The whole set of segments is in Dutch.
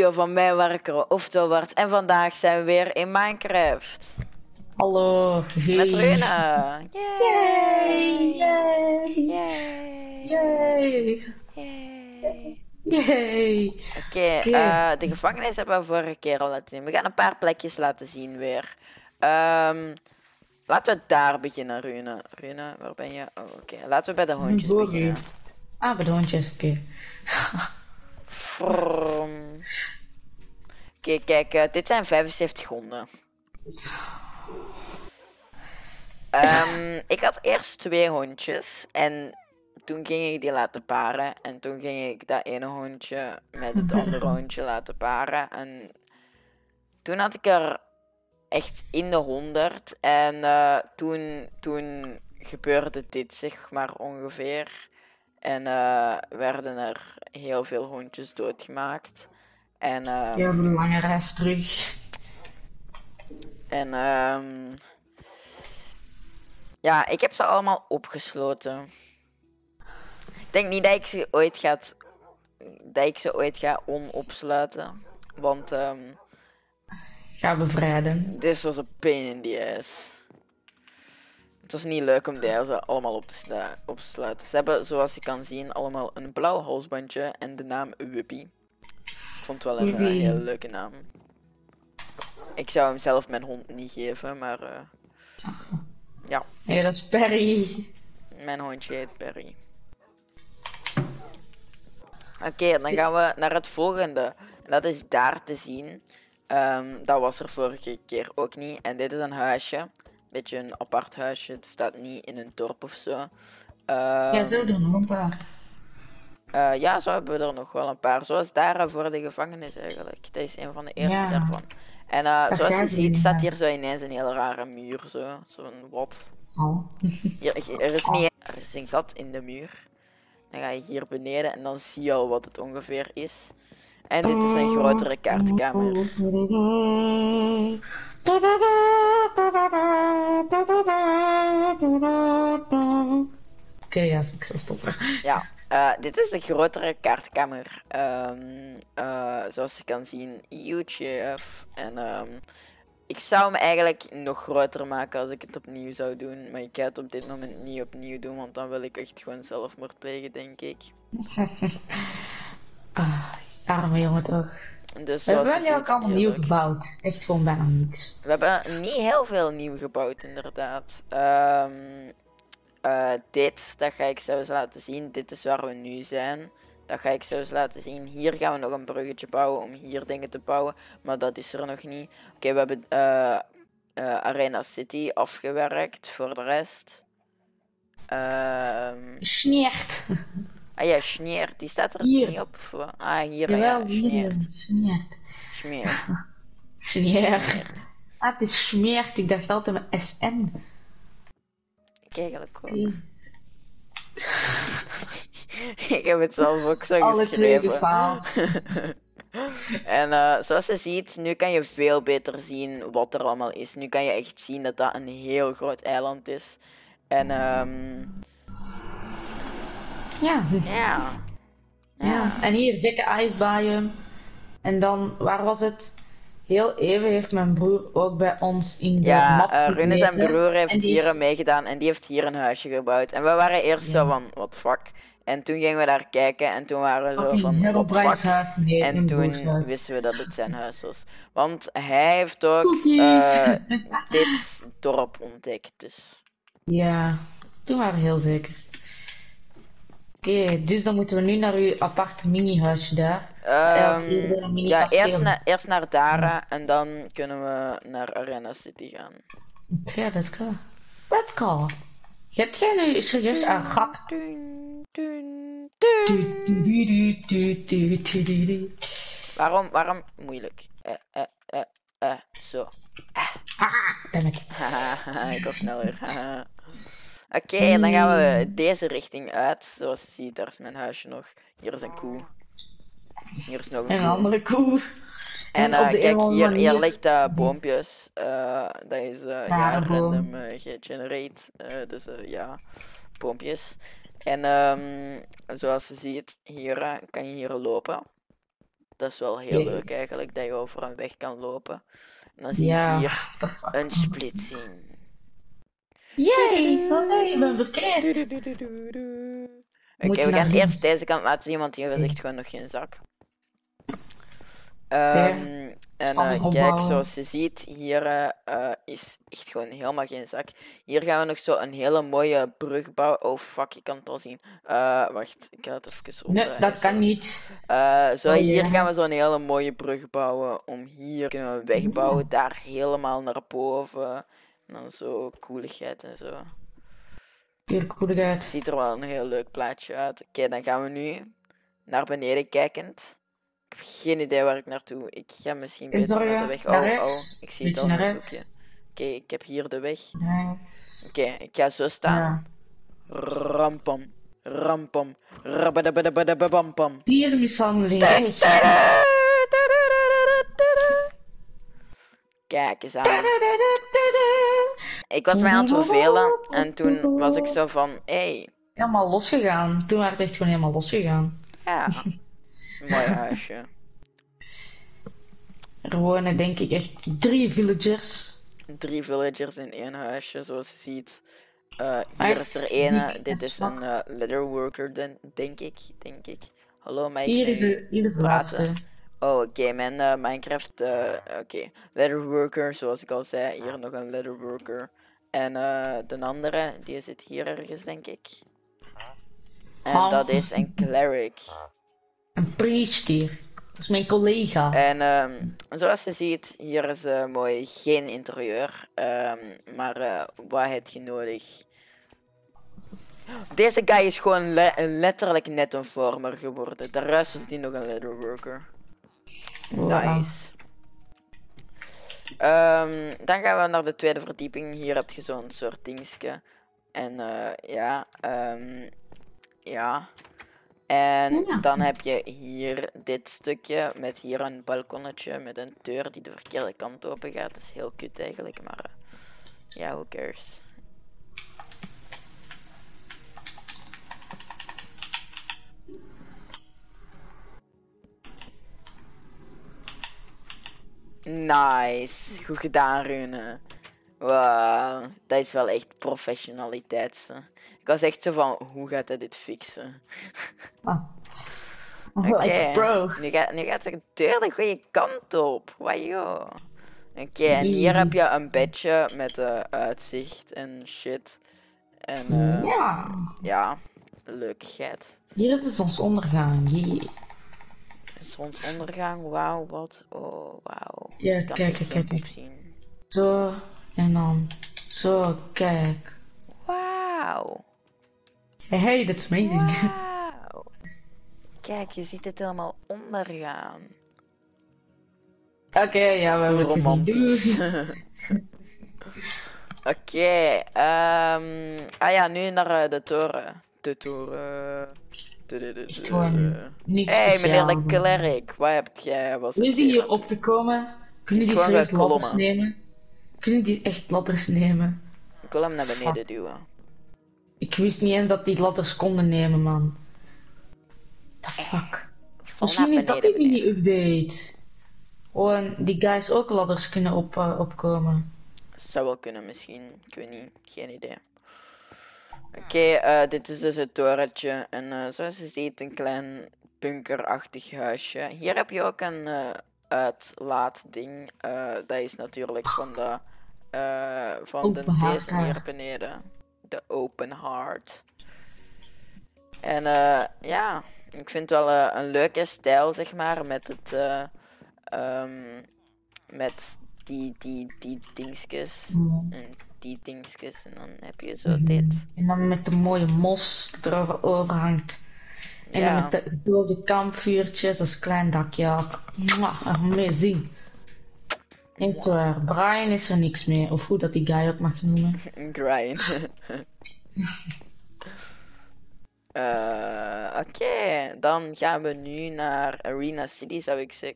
video van mij werken, oftewel Bart. En vandaag zijn we weer in Minecraft. Hallo, hey. Met Runa. Yay! Yay! Yay! Yay! Yay! Yay! Oké, de gevangenis hebben we vorige keer al laten zien. We gaan een paar plekjes laten zien weer. Laten we daar beginnen, Runa. Runa, waar ben je? Oh, oké. Laten we bij de hondjes Voor beginnen. u. Ah, bij de hondjes, oké. Oké, kijk, dit zijn 75 honden. Ik had eerst 2 hondjes en toen ging ik die laten paren. En toen ging ik dat ene hondje met het andere hondje laten paren. En toen had ik er echt in de 100. En toen gebeurde dit zeg maar ongeveer. En werden er heel veel hondjes doodgemaakt. En Je hebt een lange reis terug. En ja, ik heb ze allemaal opgesloten. Ik denk niet dat ik ze ooit ga onopsluiten. Want Ga bevrijden. dit was een pain in the ass. Het was niet leuk om deze allemaal op te sluiten. Ze hebben, zoals je kan zien, allemaal een blauw halsbandje en de naam Wuppy. Ik vond het wel een hele leuke naam. Ik zou hem zelf mijn hond niet geven, maar ja. Nee, dat is Perry. Mijn hondje heet Perry. Oké, dan gaan we naar het volgende. En dat is daar te zien. Dat was er vorige keer ook niet. En dit is een huisje. Beetje een apart huisje. Het staat niet in een dorp of zo. Ja, zo doen we een paar. Ja, zo hebben we er nog wel een paar. Zoals daar voor de gevangenis eigenlijk. Dat is een van de eerste Ja. daarvan. En zoals je ziet staat hier zo ineens een hele rare muur. Zo'n wat. Oh. Er is een gat in de muur. Dan ga je hier beneden en dan zie je al wat het ongeveer is. En dit is een grotere kaartkamer. Oké, ja, ik zal stoppen. Ja, dit is de grotere kaartkamer. Zoals je kan zien, huge. En ik zou hem eigenlijk nog groter maken als ik het opnieuw zou doen. Maar ik ga het op dit moment niet opnieuw doen, want dan wil ik echt gewoon zelfmoord plegen, denk ik. Arme jongen toch. Dus We zoals hebben je wel ziet, allemaal heel nieuw leuk. gebouwd. Echt gewoon bijna niks. We hebben niet heel veel nieuw gebouwd, inderdaad. Dat ga ik zo eens laten zien. Dit is waar we nu zijn. Dat ga ik zo eens laten zien. Hier gaan we nog een bruggetje bouwen om hier dingen te bouwen. Maar dat is er nog niet. Oké, we hebben Arena City afgewerkt voor de rest. Sneert. Ah ja, Sneert. Die staat er Hier. niet op. Ah, hier. Jawel, Ja, hier. Sneert. Sneert. Smeert. Sneert. Ah, het is smeert. Ik dacht altijd met SN. Ik eigenlijk ook. Ik heb het zelf ook zo Alle twee geschreven. gefaald. En zoals je ziet, nu kan je veel beter zien wat er allemaal is. Nu kan je echt zien dat dat een heel groot eiland is. En Ja. ja. En hier, gekke ijsbaaien. En dan, waar was het? Heel even heeft mijn broer ook bij ons in de map gezeten. Rune zijn broer heeft En die hier is- meegedaan en die heeft hier een huisje gebouwd. En we waren eerst zo van, what fuck? En toen gingen we daar kijken en toen waren we zo van, what Herobrine's fuck? huis, nee, En mijn broers toen huis. wisten we dat het zijn huis was. Want hij heeft ook Cookies. dit dorp ontdekt, dus. Ja, toen waren we heel zeker. Oké, dus dan moeten we nu naar uw apart mini-huisje daar. Eerder een Ja, mini-kasteel. eerst naar Dara en dan kunnen we naar Arena City gaan. Oké, let's go. Let's go. Gaat jij nu serieus een gat? Waarom moeilijk? Zo. Damn it. Ik was sneller. Oké, dan gaan we deze richting uit. Zoals je ziet, daar is mijn huisje nog. Hier is een koe. Hier is nog een Een koe. andere koe. En op de kijk, een of hier andere manier- ligt boompjes. Dat is ja, boom. random gegenerate. Dus ja, boompjes. En zoals je ziet, hier kan je hier lopen. Dat is wel heel Ja. leuk eigenlijk, dat je over een weg kan lopen. En dan zie je Ja, hier what the fuck. een splitsing. Yay! Oh nee, ik ben verkeerd. Oké, Moet je we naar gaan links. eerst deze kant laten zien, want hier is echt gewoon nog geen zak. Spanning Kijk, opbouwen. zoals je ziet, hier is echt gewoon helemaal geen zak. Hier gaan we nog zo een hele mooie brug bouwen. Oh fuck, je kan het al zien. Wacht, ik ga het even Nee, omdraaien. dat kan sorry. niet. Zo, Oh, hier ja. gaan we zo'n hele mooie brug bouwen. Om hier kunnen we een weg bouwen, daar helemaal naar boven. En dan zo koeligheid en zo. Hier goed uit. Ziet er wel een heel leuk plaatje uit. Oké, dan gaan we nu naar beneden kijkend. Ik heb geen idee waar ik naartoe. Ik ga misschien Geen beter naar de zorgen, weg. naar Oh, rechts. ik zie het Beetje al in naar het hoekje. Oké, ik heb hier de weg. Rechts. Oké, ik ga zo staan. Ja. Rampam. Rampam. Rabadabadabadabampam. Diermishandeling, echt. Kijk eens aan. Ik was mij aan het vervelen en toen was ik zo van, hey, Helemaal losgegaan. Toen werd het echt gewoon helemaal losgegaan. ja, mooi huisje. Er wonen denk ik echt 3 villagers. 3 villagers in 1 huisje, zoals je ziet. Hier Echt is er ene. diep Dit en is zwak. een leatherworker, denk ik. Hallo, mag ik Hier met is u de praten? laatste. Oh, oké, mijn Minecraft, oké. Leatherworker, zoals ik al zei. Hier nog een leatherworker. En de andere, die zit hier ergens, denk ik. En dat is een cleric. Een priest hier. Dat is mijn collega. En zoals je ziet, hier is mooi geen interieur. Maar wat heb je nodig? Deze guy is gewoon letterlijk net een farmer geworden. De rest is die nog een leatherworker. Wow. Nice. Dan gaan we naar de tweede verdieping. Hier heb je zo'n soort dingetje. En ja. En Ja. dan heb je hier dit stukje met hier een balkonnetje met een deur die de verkeerde kant open gaat. Dat is heel kut eigenlijk, maar ja, who cares. Nice, goed gedaan Rune. Wow, dat is wel echt professionaliteit. Hè. Ik was echt zo van, hoe gaat hij dit fixen? Oké, Like a pro. nu gaat de deur de goede kant op. Wajo. Oké, en hier heb je een bedje met uitzicht en shit. En Ja. ja, leukigheid. Hier is de zonsondergang. Jee. Zonsondergang, wauw, wat? Oh, wauw. Ja, Ik kan kijk, echt kijk, geen kijk. poep zien. Zo. En dan. Zo, kijk. Wauw. Hey, that's amazing. Wauw. Kijk, je ziet het helemaal ondergaan. Oké, ja, we hebben het gezien. Romantisch. Doei. Oké, ja, nu naar de toren. De toren. Is gewoon niks Hey, speciaal. meneer de klerk, wat heb jij? Was Hoe het is die weer hier aan het doen? opgekomen? Kunnen Die die is gewoon serieus gaan ladders klommen. nemen? Kunnen die echt ladders nemen? Ik wil hem naar beneden duwen. Ik wist niet eens dat die ladders konden nemen, man. The fuck? Val Misschien naar is dat beneden, die meneer. mini-update. Oh, en die guys ook ladders kunnen opkomen. Zou wel kunnen misschien, ik weet niet, geen idee. Oké, dit is dus het torentje. En zoals je ziet, een klein bunkerachtig huisje. Hier heb je ook een uitlaatding. Dat is natuurlijk van de Open deze haard. hier beneden. De open heart. En ja, ik vind het wel een leuke stijl, zeg maar, met het met die dingetjes. En die dingetjes. En dan heb je zo dit. En dan met de mooie mos dat erover overhangt. En Ja. dan met de dode kampvuurtjes als klein dakje. Mwah, amazing. Echt waar, Brian is er niks meer. Of hoe dat die guy ook mag noemen. Grind. Oké, dan gaan we nu naar Arena City, zou ik zeggen.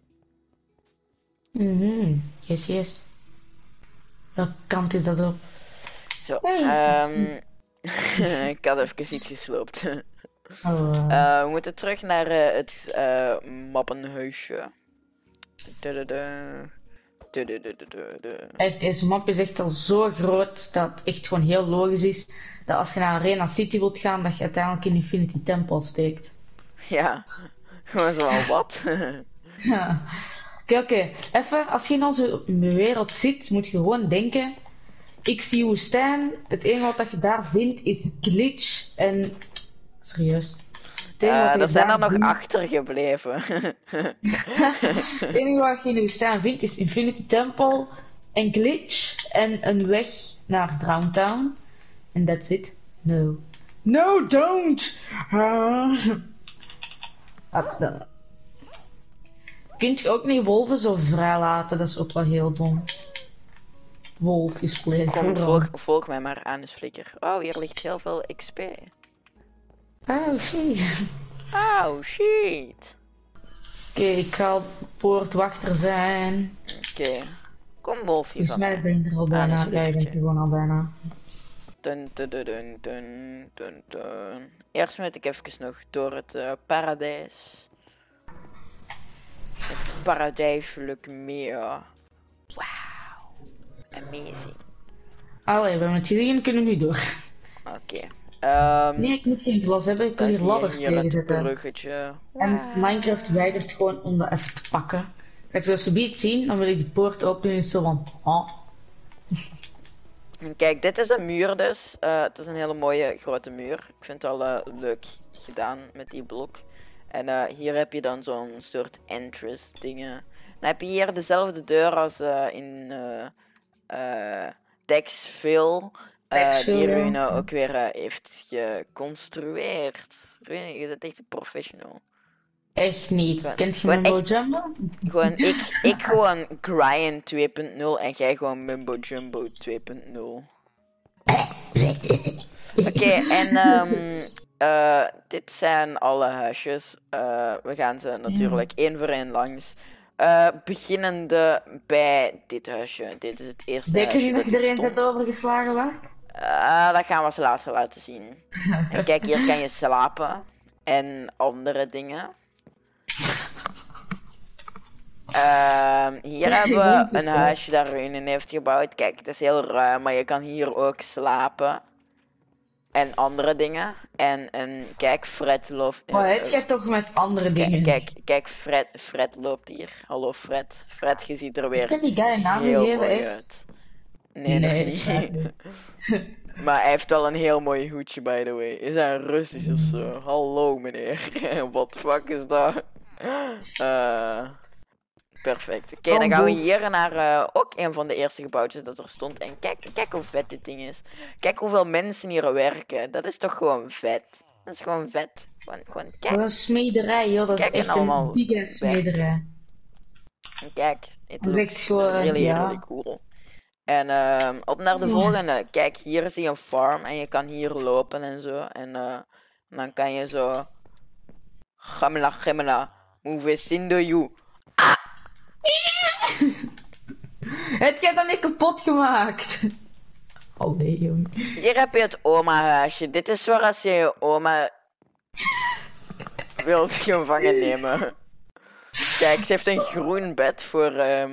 Yes, yes. Welke kant is dat op? Zo, Hey, ik had even iets gesloopt. We moeten terug naar het mappenhuisje. Echt, deze map is echt al zo groot dat het echt gewoon heel logisch is dat als je naar Arena City wilt gaan, dat je uiteindelijk in Infinity Temple steekt. Ja, gewoon zo wel wat. Ja. Oké. Even, als je in onze wereld zit, moet je gewoon denken. Ik zie woestijn. Het enige wat dat je daar vindt is glitch en... Serieus. Het enige wat je Er zijn daar er nog vindt- achtergebleven. Het enige wat je in de woestijn vindt is Infinity Temple, een glitch en een weg naar Drowntown. En that's it. No. No, don't! That's done. Kunt je ook niet wolven zo vrij laten? Dat is ook wel heel dom. Wolf is Kom, play. volg mij maar aan, flikker. Oh, hier ligt heel veel XP. Oh, shit. Oh, shit. Oké, ik ga poortwachter zijn. Oké. Kom, wolfje Volgens van mij ben je er al een bijna. Ja, je bent flikkertje. er gewoon al bijna. Dun, dun, dun, dun, dun, dun, dun. Eerst moet ik even nog door het paradijs. Het paradijselijk meer. Wauw. Amazing. Allee, we hebben het gezien, kunnen we nu door. Oké. Nee, ik moet geen glas hebben, ik wil Dan hier zie je ladders hier tegen het zetten. bruggetje. En Minecraft weigert gewoon om dat even te pakken. Als je dat zoiets zien, dan wil ik de poort openen en zo van... Oh. En kijk, dit is een muur dus. Het is een hele mooie grote muur. Ik vind het wel leuk gedaan met die blok. En hier heb je dan zo'n soort entrance dingen. Dan heb je hier dezelfde deur als in Dexville. Dexville, Die ja. Rune ook weer heeft geconstrueerd. Rune, je bent echt een professional. Echt niet. Gewoon- Kent je gewoon Mumbo echt- Jumbo? Gewoon, ik gewoon Grind 2.0 en jij gewoon Mumbo Jumbo 2.0. Oké, en dit zijn alle huisjes. We gaan ze natuurlijk één voor één langs. Beginnende bij dit huisje. Dit is het eerste Zeker huisje niet dat dat je hier er eens stond. hebt overgeslagen werd? Dat gaan we ze later laten zien. En kijk, hier kan je slapen. En andere dingen. Hier hebben we een huisje dat Rune heeft gebouwd. Kijk, het is heel ruim, maar je kan hier ook slapen. En andere dingen. En kijk, Fred loopt... Maar het gaat toch met andere dingen? Kijk, Fred loopt hier. Hallo Fred. Fred, je ziet er weer Ik heb die guy een naam heel gegeven, mooi echt. uit. Nee, Nee, dat is dat niet. is Maar hij heeft wel een heel mooi hoedje, by the way. Is hij Russisch of zo? Hallo meneer. What the fuck is dat? Perfect. Oké, dan gaan we hier naar ook een van de eerste gebouwtjes dat er stond. En kijk hoe vet dit ding is. Kijk hoeveel mensen hier werken. Dat is toch gewoon vet. Dat is gewoon vet. Gewoon Dat kijk. is een smederij, joh. Dat is Kijk, en echt allemaal een big ass smederij. Kijk. Het Dat is echt looks gewoon, really, ja. really cool. En op naar de Yes. volgende. Kijk, hier zie je een farm en je kan hier lopen en zo. En dan kan je zo... Gamla, move sindo you. Het gaat dan niet kapot gemaakt. Oh nee, jong. Hier heb je het oma-huisje. Dit is voor als je je oma wilt gevangen nemen. Kijk, ze heeft een groen bed voor...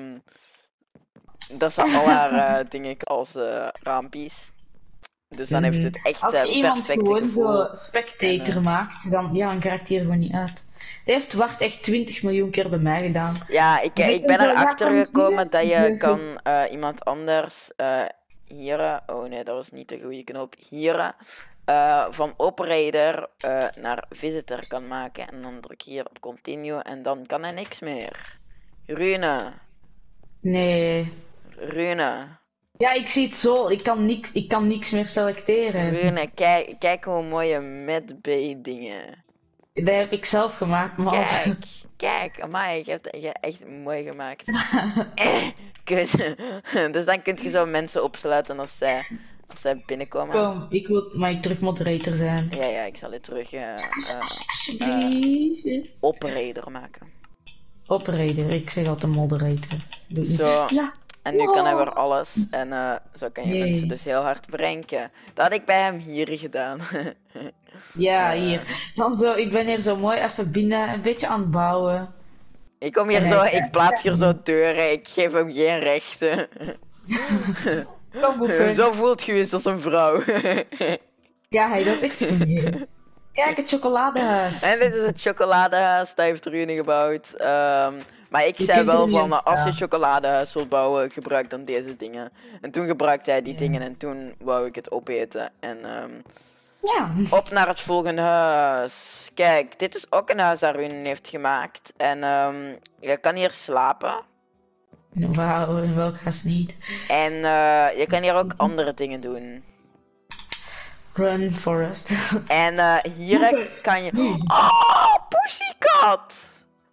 dat zijn al haar dingen als raampies. Dus dan heeft het echt Als je iemand perfecte gewoon gevoel. zo spectator maakt, dan raakt hij er gewoon niet uit. Die heeft Wart echt 20 miljoen keer bij mij gedaan. Ja, ik ben zo, erachter ja, gekomen dat je hier, kan iemand anders hier... Oh nee, dat was niet de goede knop. Hier van operator naar visitor kan maken. En dan druk je hier op continue en dan kan hij niks meer. Rune. Nee. Ja, ik zie het zo. Ik kan niks meer selecteren. Rune, kijk hoe mooie medbay dingen. Dat heb ik zelf gemaakt, man. Kijk, amai, je hebt echt mooi gemaakt. Kut. Dus dan kun je zo mensen opsluiten als zij binnenkomen. Kom, mag ik terug moderator zijn? Ja, ik zal het terug Alsjeblieft. operator maken. Operator, ik zeg altijd moderator. Doe niet. Zo. Ja. En nu kan hij weer alles. En zo kan je Jee. mensen dus heel hard pranken. Dat had ik bij hem hier gedaan. Ja, hier. Dan zo, ik ben hier zo mooi even binnen, een beetje aan het bouwen. Ik kom hier En zo, hij- ik plaats hier zo deuren. Ik geef hem geen rechten. Kom, boepen. Zo voelt je je als een vrouw. Ja, hey, dat is echt meer. Kijk, het chocoladehuis. En dit is het chocoladehuis, dat heeft Rune gebouwd. Maar ik Je zei kunt er wel niet van, in als je staan. chocoladehuis wilt bouwen, gebruik dan deze dingen. En toen gebruikte hij die Ja. dingen en toen wou ik het opeten. En Ja. op naar het volgende huis. Kijk, dit is ook een huis dat Rune heeft gemaakt. En je kan hier slapen. Wauw, in welk huis niet? En je kan hier ook andere dingen doen. Run, Forest. En hier Boepen. kan je... Nu. Oh, Pussycat!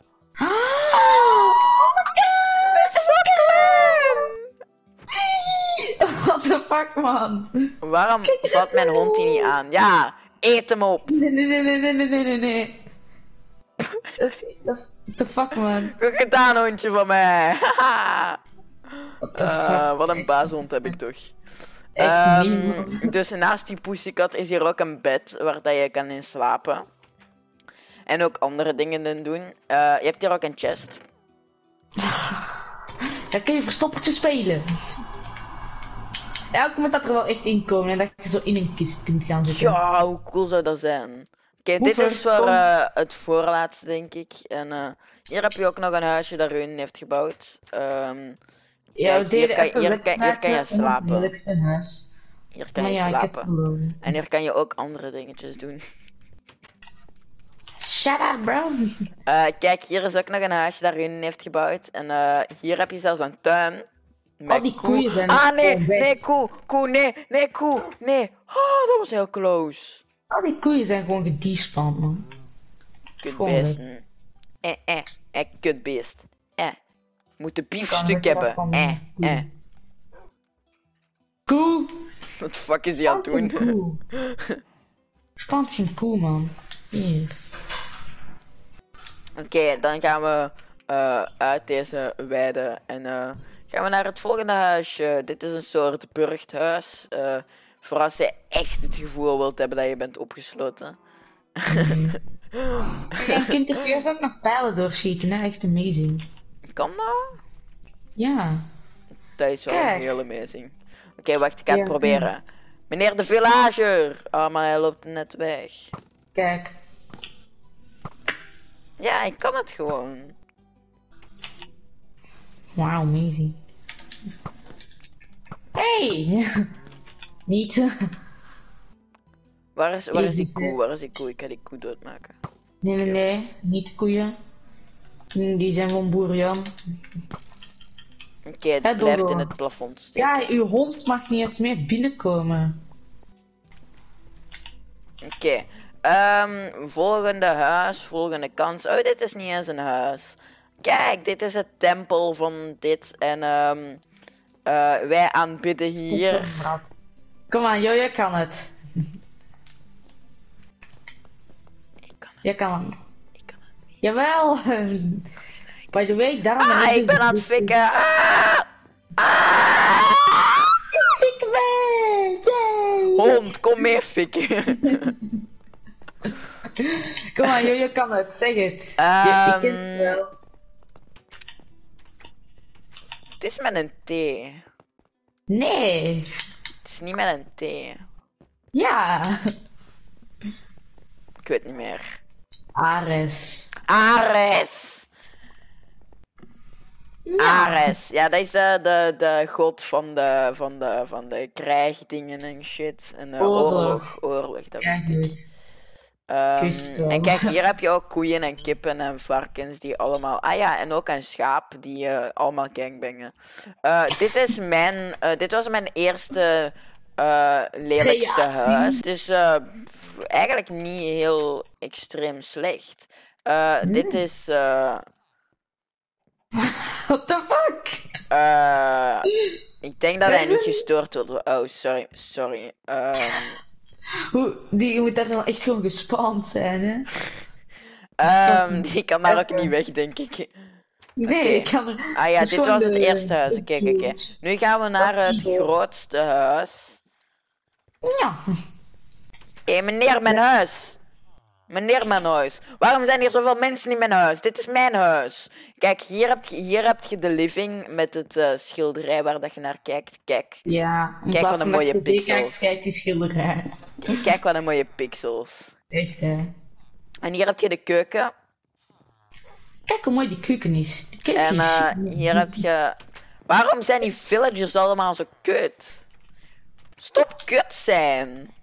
Dit is zo klein! What the fuck, man? Waarom valt mijn hond hier niet aan? Ja, eet hem op! Nee, nee, nee, nee, nee, nee, nee, nee. Dat is... What the fuck, man? Goed gedaan, hondje van mij! What the fuck? Wat een baashond heb ik toch. Echt niet, man. Dus naast die Pussycat is hier ook een bed waar dat je kan in slapen. En ook andere dingen in doen. Je hebt hier ook een chest. Dan kun je verstoppertje spelen. Elk moment dat er wel echt in komen en dat je zo in een kist kunt gaan zitten. Ja, hoe cool zou dat zijn? Oké, dit Boefer, is voor kom. het voorlaatste, denk ik. En hier heb je ook nog een huisje dat Rune heeft gebouwd. Ja, Kijk, we deden hier even kan je wedstrijdje om het slapen. moeilijkste huis. Hier kan Maar je ja, ik heb slapen. verloren. En hier kan je ook andere dingetjes doen. Shut up, bro. Kijk, hier is ook nog een huisje dat Rune heeft gebouwd. En hier heb je zelfs een tuin. Met die koe. koeien zijn Ah, nee, gewoon weg. nee, koe, nee, koe, nee. Oh, dat was heel close. Al die koeien zijn gewoon gedespand, man. Kutbeesten. Kutbeest. Moet een Kan biefstuk ik wel hebben. van koe. Koe. Wat de fuck is hij aan het Spant doen? geen koe. Spant geen koe, man. Hier. Oké, dan gaan we uit deze weide en gaan we naar het volgende huisje. Dit is een soort burchthuis. Voor als je echt het gevoel wilt hebben dat je bent opgesloten. Je kunt er eerst ook nog pijlen doorschieten, hè? Echt amazing. Kan dat? Ja. Dat is wel Kijk. heel amazing. Oké, wacht, ik ga het Ja, proberen. Meneer de villager! Ah, maar hij loopt net weg. Kijk. Ja, ik kan het gewoon. Wauw, amazing. Hey! Niet. Waar is die Jezus, koe? hè. Waar is die koe? Ik ga die koe doodmaken. Nee, nee, nee. Niet koeien. Die zijn van boer Jan. Oké, het Hè, blijft Dodo? in het plafond steken. Ja, uw hond mag niet eens meer binnenkomen. Oké. Volgende huis, volgende kans. Oh, dit is niet eens een huis. Kijk, dit is het tempel van dit. En wij aanbidden hier. Kom aan, joh, jij kan het. Ik kan het, Jij kan het. ik kan het niet. Jawel! By the way, daarom ben Ah, ik dus ben aan het dus- fikken. Ah! Ik ben! Yay! Hond, kom mee fikken. Kom aan, joh, je kan het. Zeg het. Je kent het wel. Het is met een T. Nee. Het is niet met een T. Ja. Ik weet niet meer. Ares. Ares! Ja. Ares. Ja, dat is de god van de krijgdingen en shit. En Oorlog. oorlog, dat Ja, wist ik. goed. Ehm, Kust wel. en kijk, hier heb je ook koeien en kippen en varkens die allemaal... Ah ja, en ook een schaap die allemaal gangbangen. Dit was mijn eerste lelijkste Creatie. huis. Dus eigenlijk niet heel extreem slecht. Dit is... What the fuck? ik denk dat hij niet gestoord wordt. Oh, sorry. Die moet daar wel echt gewoon gespaand zijn, hè? Die kan daar ook niet weg, denk ik. Nee, Oké. ik kan er... Ah ja, het is dit gewoon was het de- eerste huis. de Oké. views. Nu gaan we naar Dat is het Igor. grootste huis. Ja. Hé, meneer, mijn huis. Meneer, mijn huis. Waarom zijn hier zoveel mensen in mijn huis? Dit is mijn huis. Kijk, hier heb je de living met het schilderij waar dat je naar kijkt. Kijk. Ja, in Kijk, wat plaats een van dat je mooie tv kijkt, pixels. kijk die schilderij. Kijk wat een mooie pixels. Echt, hè. En hier heb je de keuken. Kijk hoe mooi die keuken is. Die keuken En is... hier heb je... Waarom zijn die villagers allemaal zo kut? Stop kut zijn.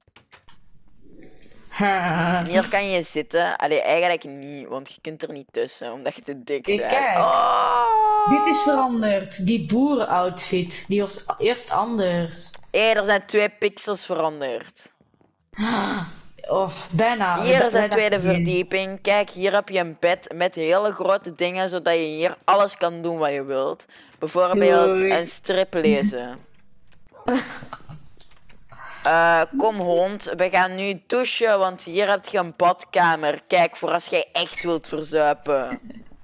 Ha. Hier kan je zitten. Allee, eigenlijk niet, want je kunt er niet tussen, omdat je te dik Kijk, bent. kijk. Oh! Dit is veranderd. Die boerenoutfit. Die was eerst anders. Hé, er zijn 2 pixels veranderd. Oh, bijna. Hier is Wij de tweede dachten niet. verdieping. Kijk, hier heb je een bed met hele grote dingen, zodat je hier alles kan doen wat je wilt. Bijvoorbeeld Doei. een strip lezen. Kom hond, we gaan nu douchen, want hier heb je een badkamer. Kijk, voor als jij echt wilt verzuipen.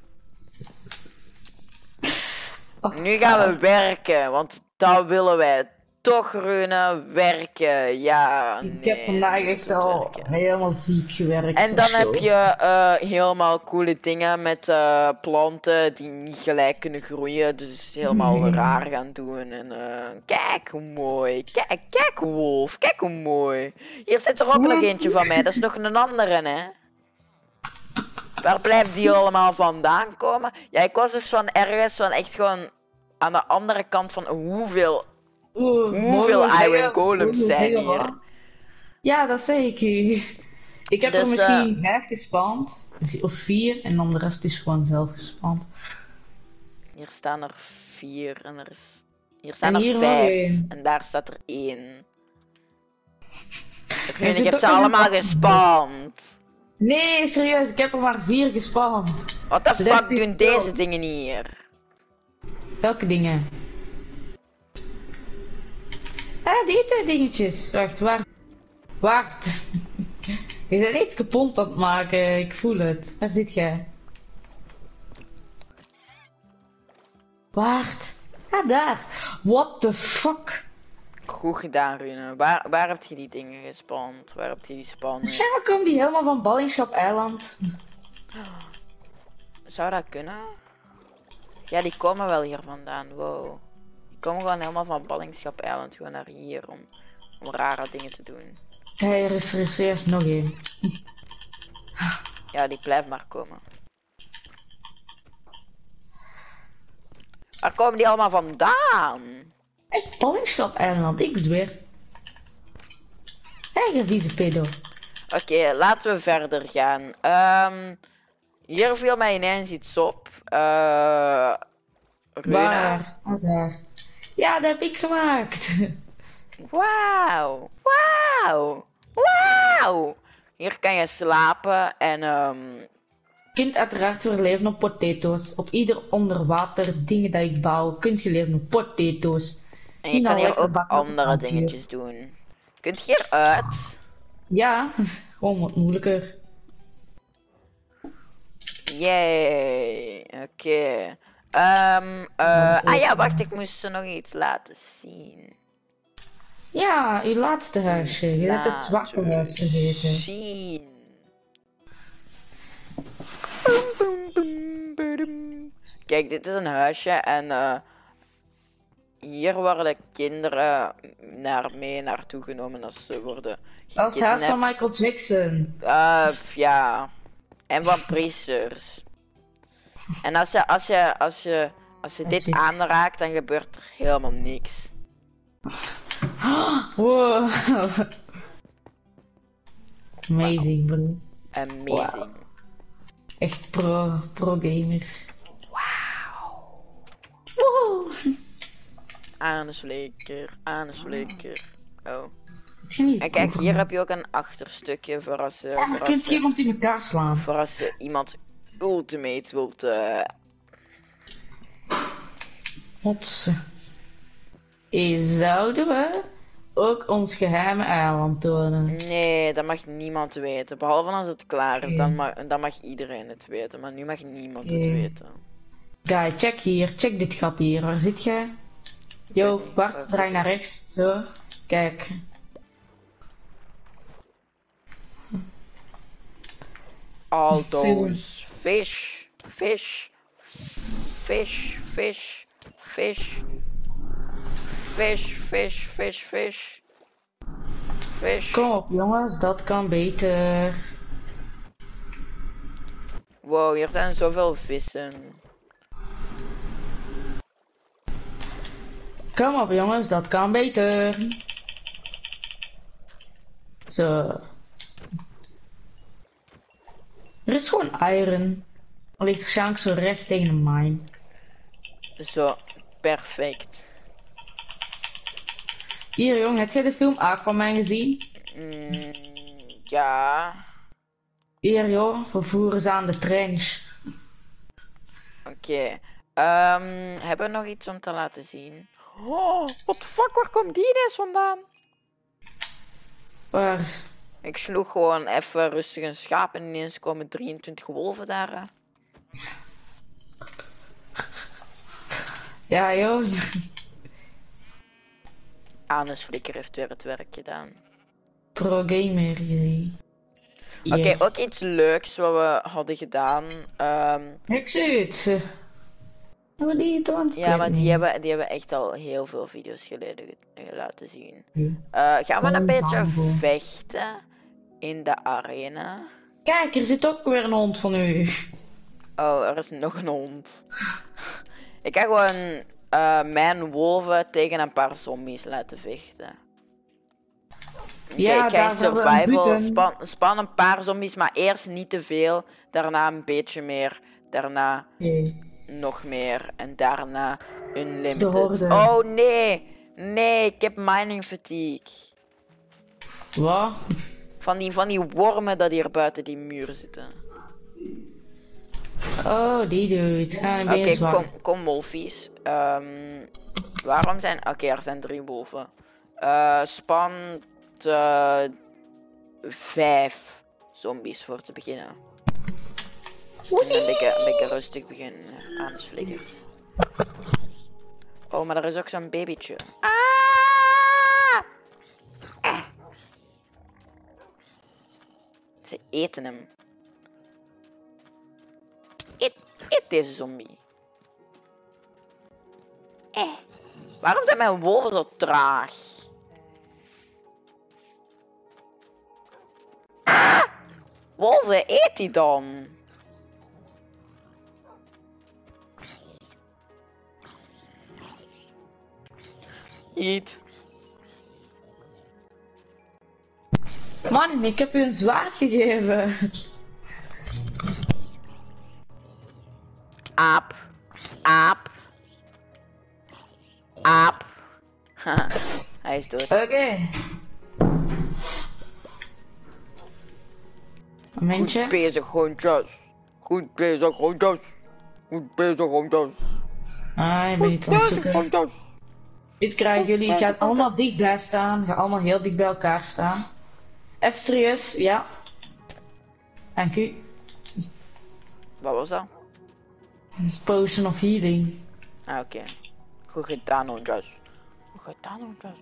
Nu gaan we werken, want dat willen wij. Toch, Rune, werken. Ja, nee. Ik heb vandaag je echt moet al werken. helemaal ziek gewerkt. En dan of heb zo. je helemaal coole dingen met planten die niet gelijk kunnen groeien. Dus helemaal raar gaan doen. En kijk hoe mooi. Kijk Wolf. Kijk hoe mooi. Hier zit er ook nog eentje van mij. Dat is nog een andere, hè. Waar blijft die allemaal vandaan komen? Ja, ik was dus van ergens van echt gewoon aan de andere kant van hoeveel Mogen we iron zeggen- golems mogen we zijn zeggen hier? wat? Ja, dat zei ik u. Ik heb er Dus, misschien 5 gespand. Of 4. En dan de rest is gewoon zelf gespand. Hier staan er 4 en er is... Hier staan En er hier nog 5 één. en daar staat er 1. Er Ik zit heb ook ze nog een allemaal achter. gespand. Nee, serieus, ik heb er maar 4 gespand. What the De rest fuck is doen zo. deze dingen hier? Welke dingen? Die 2 dingetjes. Wacht, waar? Wacht. Je bent iets kapot aan het maken, ik voel het. Waar zit jij? Wacht. Daar. What the fuck? Goed gedaan, Rune. Waar heb je die dingen gespand? Waar heb je die spannen? Waarschijnlijk komen die helemaal van Ballingschap Eiland. Zou dat kunnen? Ja, die komen wel hier vandaan. Wow. Die komen gewoon helemaal van Ballingschap Eiland gewoon naar hier om rare dingen te doen. Hey, er is serieus nog één. Ja, die blijft maar komen. Waar komen die allemaal vandaan? Echt Ballingschap Eiland, ik zweer. Hé, je vieze pedo. Oké, laten we verder gaan. Hier viel mij ineens iets op. Rune. Waar? Daar. Ja, dat heb ik gemaakt. Wauw. Wauw. Wauw. Hier kan je slapen en Je kunt uiteraard weer leven op potatoes. Op ieder onderwater ding dat ik bouw, kunt je leven op potatoes. en je Die kan nou hier lekker ook bakken op andere het kampvuur. dingetjes doen. Kunt je hieruit? Ja, gewoon wat moeilijker. Yay. Oké. Ah ja, wacht, ik moest ze nog iets laten zien. Ja, uw laatste huisje. Je hebt het zwarte Laten huis vergeten. zien. Boem, boem, boem, badum. Kijk, dit is een huisje en hier worden kinderen mee naartoe genomen als ze worden Dat is het huis van gekidnapt. Michael Jackson. Ja. En van priesters. En als je dit Shit. aanraakt, dan gebeurt er helemaal niks. Wow. Amazing, bro. Amazing. Echt pro gamers. Wauw. Woehoe. Anusleker, anusleker. Oh. Heb je niet En kijk, over- hier heb je ook een achterstukje voor als, Ja, maar voor je kunt als, iemand in elkaar slaan. voor als iemand ultimate wilt. Hotse. Zouden we ook ons geheime eiland tonen? Nee, dat mag niemand weten. Behalve als het klaar is, dan mag iedereen het weten. Maar nu mag niemand het Oké. weten. Guy, check hier. Check dit gat hier. Waar zit jij? Yo, weet niet, Bart, waar draai zit naar hij? rechts. Zo. Kijk. All Zo. those fish, fish, fish, fish, fish, fish, fish, fish, fish, fish. Kom op jongens, dat kan beter. Wow, hier zijn zoveel vissen. Kom op jongens, dat kan beter. Zo. Er is gewoon iron. Er ligt waarschijnlijk zo recht tegen de mine. Zo, perfect. Hier jong, heb jij de film Aquaman gezien? Ja. Hier joh, vervoeren ze aan de trench. Oké. Hebben we nog iets om te laten zien? Oh, what the fuck, waar komt die ineens vandaan? Waar? Ik sloeg gewoon even rustig een schaap en ineens komen 23 wolven daar. Hè. Ja joh. Anusflikker heeft weer het werk gedaan. Pro gamer gezien. Oké, Yes. ook iets leuks wat we hadden gedaan. Ik zie het. Hebben die het aan het Ja, maar die spelen? hebben echt al heel veel video's geleden laten zien. Ja. Gaan we een Gewoon beetje bamboe. vechten in de arena? Kijk, er zit ook weer een hond van u. Oh, er is nog een hond. Ik ga gewoon mijn wolven tegen een paar zombies laten vechten. Oké, Ja, ik ga daar in zijn we aan survival buten. span een paar zombies, maar eerst niet te veel. Daarna een beetje meer. Daarna nog meer. En daarna unlimited. horde. Oh nee! Nee, ik heb mining fatigue. Wat? Van die wormen dat hier buiten die muur zitten. Oh, die dude. Ja, dan ben je Oké, zwak. kom wolfies. Waarom zijn... Oké, er zijn 3 wolven. Span 5 zombies voor te beginnen. En een beetje rustig beginnen aan de flikkers. Oh, maar er is ook zo'n babytje. Ze eten hem. Eet deze zombie. Waarom zijn mijn wolven zo traag? Wolven, eet die dan. Eet. Man, ik heb u een zwaard gegeven. Aap. Aap. Aap. Haha, hij is dood. Oké. Momentje. Goed bezig, hondjes. Goed bezig, hondjes. Goed bezig, hondjes. Ah, je bent niet aan het zoeken. Hondjes. Dit krijgen jullie. Je gaat allemaal dicht bij staan. Ga allemaal heel dicht bij elkaar staan. Even serieus, ja. Dank u. Wat was dat? Potion of healing. Ah, oké. Goed gedaan, hondjes. Goed gedaan, hondjes.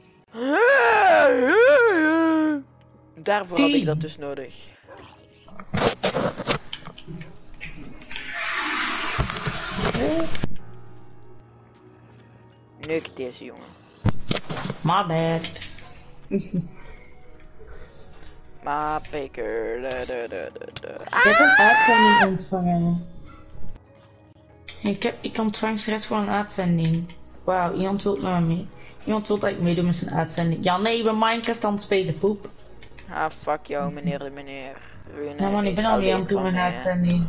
Daarvoor had ik dat dus nodig. Neuk deze jongen. My bad. Maar peker. Ik heb een uitzending ontvangen. Ik ontvang stress voor een uitzending. Wauw, iemand wil met me mee. Iemand wil dat ik meedoe met zijn uitzending. Ja, nee, ik ben Minecraft aan het spelen, poep. Ah, fuck jou, meneer de meneer. Ja man, ik ben al niet aan het doen met een uitzending.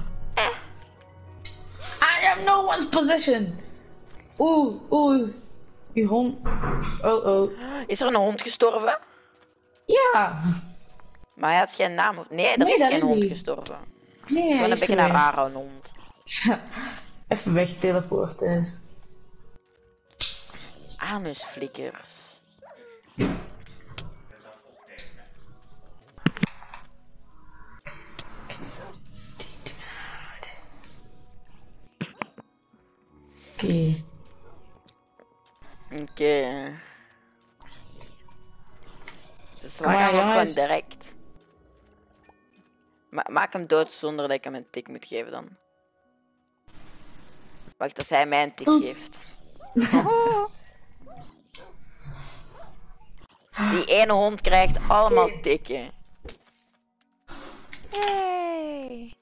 I am no one's possession! Oeh. Uw hond. Oh. Is er een hond gestorven? Ja! Maar hij had geen naam. Nee, er Nee, is dat geen is hond niet. gestorven. Nee, Gewoon hij een is beetje er een weer. rare hond. Even weg teleporten. Anusflikkers. Oké. Oké. Ze Maar slagen hem ook gewoon jongens. direct. Maak hem dood zonder dat ik hem een tik moet geven dan. Wacht, als hij mij een tik geeft. Oh. Die ene hond krijgt allemaal tikken. Yay.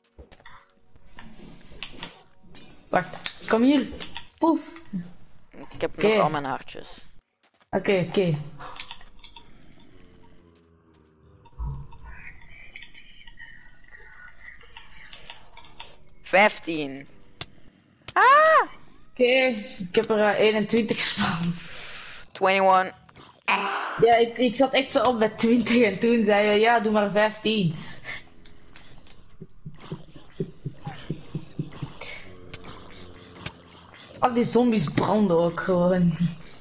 Wacht, kom hier. Poef. Ik heb Oké. nog al mijn hartjes. Oké. 15. Oké, ik heb er 21 gespannen. 21. Ja, ik zat echt zo op bij 20 en toen zei je, ja, doe maar 15. Al die zombies branden ook gewoon.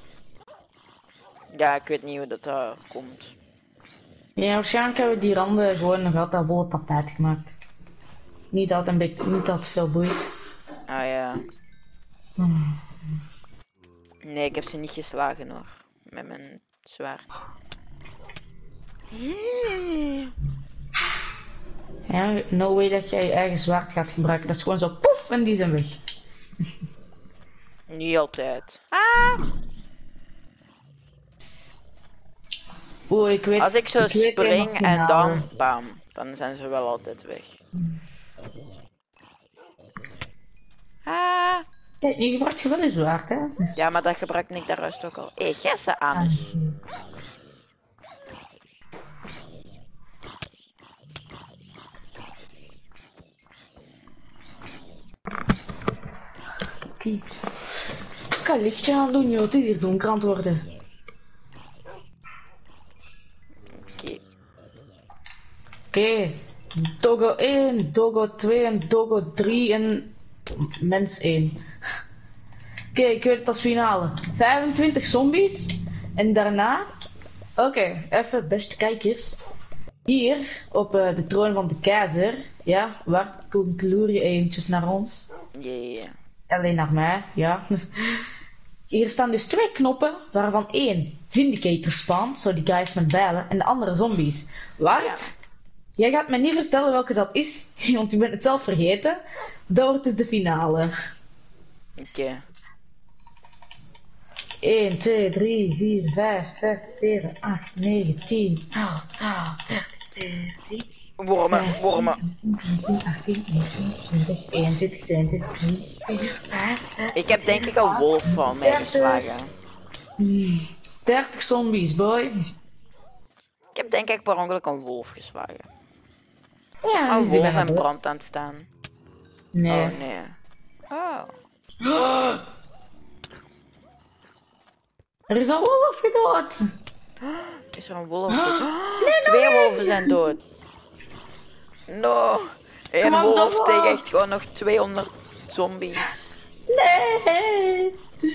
Ja, ik weet niet hoe dat daar komt. Ja, waarschijnlijk hebben we die randen gewoon nog altijd wollen tapijt gemaakt. Niet dat een beetje, niet dat veel boeit. Ah ja. Nee, ik heb ze niet geslagen hoor. Met mijn zwaard. Ja, no way dat jij je eigen zwaard gaat gebruiken. Dat is gewoon zo poef en die zijn weg. Niet altijd. Oeh, ik weet. Als ik zo weet spring helemaal en finale. dan bam, dan zijn ze wel altijd weg. Kijk, je gebruikt je wel een zwaard, hè? Ja, maar dat gebruikte ik daar juist ook al. Hé, Gesse anus. Oké. Ik ga lichtje aan doen, joh. Het is hier donker aan het worden. Oké. Oké. Doggo 1, Doggo 2 en Doggo 3 en mens 1. Oké, ik weet het als finale. 25 zombies. En daarna... Oké, even beste kijkers. Hier, op de troon van de keizer. Ja, waar concludeer je eventjes naar ons? Yeah. Alleen naar mij, ja. Hier staan dus 2 knoppen, waarvan 1 Vindicator spawnt, zo die guys met bijlen, en de andere zombies. Wat? Jij gaat me niet vertellen welke dat is, want je bent het zelf vergeten. Dat wordt dus de finale. Oké. 1, 2, 3, 4, 5, 6, 7, 8, 9, 10, 11, 12, 13, 14... Wormen, wormen. 16, 17, 18, 19, 20, 21, 22, 23, 24, 5, 6... Ik heb denk ik een wolf van mij geslagen. 30 zombies, boy. Ik heb denk ik per ongeluk een wolf geslagen. Ja, Een is die wolf bijna in dood? brand aan het staan. Nee. Oh nee. Oh. Er is een wolf gedood. Is er een wolf dood? Twee wolven zijn dood. No. Eén Kom op, wolf Dobbel. tegen echt gewoon nog 200 zombies. Nee.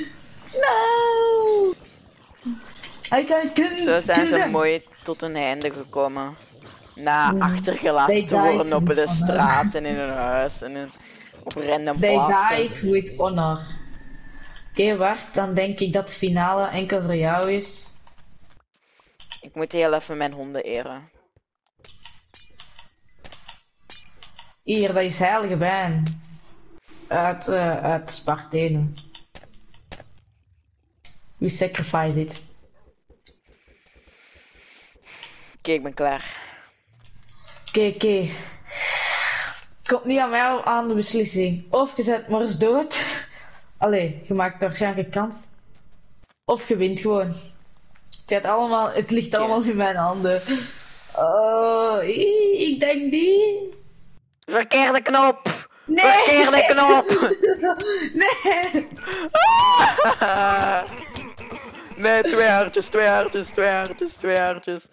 No. I can Zo zijn ze mooi tot een einde gekomen. Na achtergelaten te worden op de straat en in een huis en op random They plaatsen. died with honor. Oké, wacht, dan denk ik dat de finale enkel voor jou is. Ik moet heel even mijn honden eren. Hier, dat is heilige wijn. Uit Spartenen. We sacrifice it. Oké, ik ben klaar. Oké. Komt niet aan mij aan de beslissing. Of je zet maar eens dood. Allee, je maakt waarschijnlijk een kans. Of je wint gewoon. Het ligt allemaal in mijn handen. Oh, ik denk die. Verkeerde knop! Nee! Verkeerde knop! Nee! Nee, twee hartjes.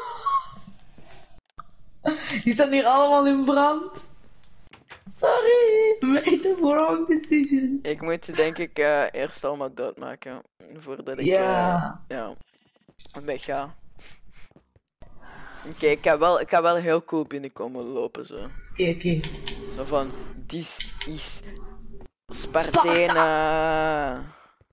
Die staan hier allemaal in brand. Sorry, made the wrong decision. Ik moet ze denk ik eerst allemaal doodmaken. Voordat ik Ja. wegga. Oké, ik ga wel heel cool binnenkomen lopen zo. Oké. Zo van, this is Spartenen.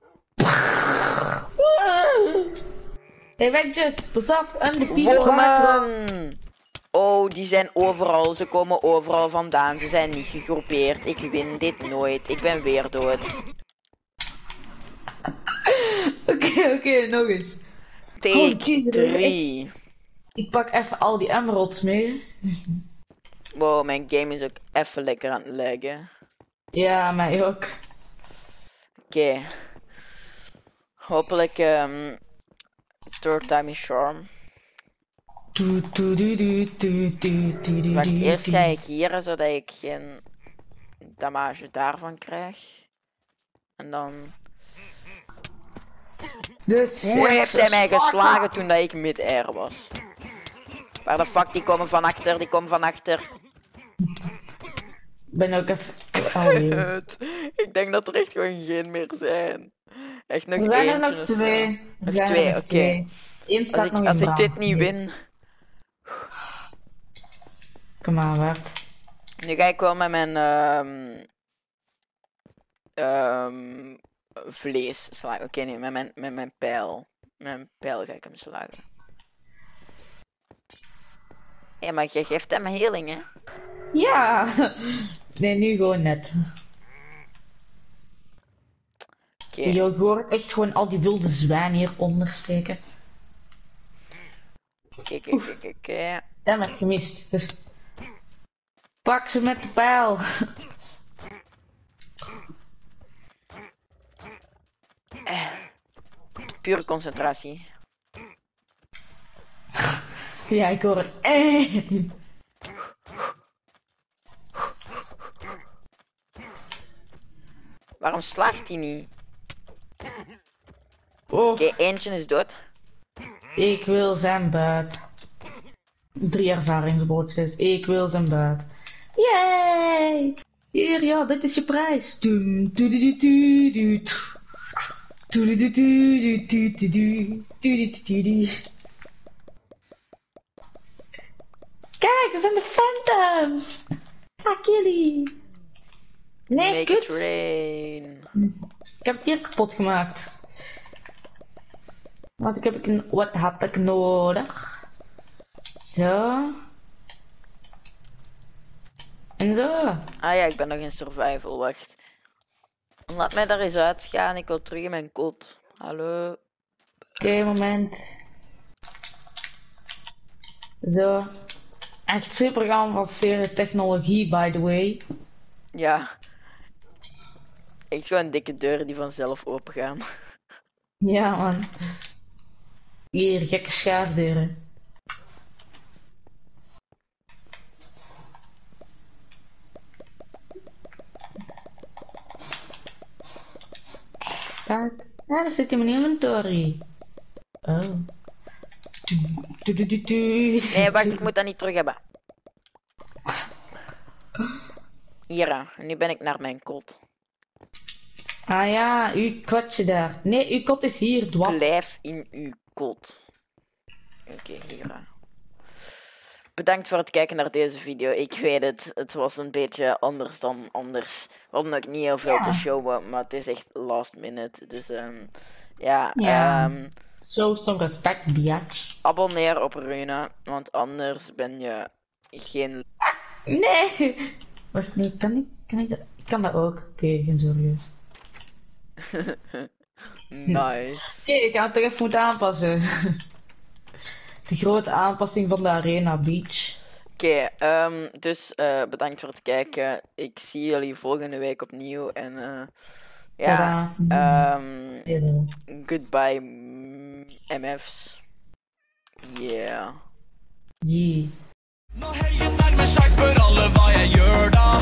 Hey, Wegjes, pas op, undefeated Wormen! Oh, die zijn overal. Ze komen overal vandaan. Ze zijn niet gegroepeerd. Ik win dit nooit. Ik ben weer dood. Oké, nog eens. Take Jesus, 3. Ik pak even al die emeralds mee. Wow, mijn game is ook even lekker aan het leggen. Ja, mij ook. Oké. Hopelijk, third time is charm. Wacht, eerst ga ik hier, zodat ik geen damage daarvan krijg. En dan... Dus, Hoe heeft hij mij geslagen toen dat ik mid-air was? Waar de fuck, die komen van achter, die komen van achter. Ben ook even... Oh, Ik denk dat er echt gewoon geen meer zijn. Echt nog er zijn er eentje nog of zo. twee. Er Nog zijn er twee, nog oké. twee. Eén staat nog in Als ik brand. dit niet win... Kom maar, wacht. Nu ga ik wel met mijn vlees slagen. Oké, nee, met mijn pijl. Met mijn pijl ga ik hem slagen. Hé, maar je geeft hem healing, hè? Ja! Nee, nu gewoon net. Oké. Je hoort echt gewoon al die wilde zwijnen hieronder steken. Oké. Dat heb ik gemist. Dus... Pak ze met de pijl. Pure concentratie. Ja, ik hoor het. Waarom slaagt hij niet? Oh, Oké, eentje is dood. ik wil zijn buit. 3 ervaringsbroodjes. Ik wil zijn buit. Yay! Hier, ja, dit is je prijs. Kijk, er zijn de phantoms. Fuck jullie. Nee, Make it kut. rain. Ik heb het hier kapot gemaakt. Wat heb ik nodig? Zo. En zo. Ah ja, ik ben nog in survival, wacht. Laat mij daar eens uitgaan, ik wil terug in mijn kot. Hallo. Oké, moment. Zo. Echt super geavanceerde technologie, by the way. Ja. Echt gewoon dikke deuren die vanzelf opengaan. Ja, man. Hier, gekke schaafdeuren. Kijk. Ja, daar zit in mijn inventory. Oh. Nee, wacht, ik moet dat niet terug hebben. Hier, nu ben ik naar mijn kot. Ah ja, uw kotje daar. Nee, uw kot is hier, dwap. Blijf in uw kot. Oké, hier. Bedankt voor het kijken naar deze video. Ik weet het, het was een beetje anders dan anders. We hadden ook niet heel veel te showen, maar het is echt last minute. Dus ja, Show some respect, biatch. abonneer op Runa, want anders ben je geen... Nee! Wacht, nee, kan ik dat? Ik kan dat ook. Oké, geen zorgen. Nice. Oké, ik ga het toch even moeten aanpassen. De grote aanpassing van de Arena Beach. Oké, dus bedankt voor het kijken. Ik zie jullie volgende week opnieuw. En ja, Tadaa. goodbye MF's. Yeah. Jee. Når helgen nærmer seg, spør alle hva jeg gjør da.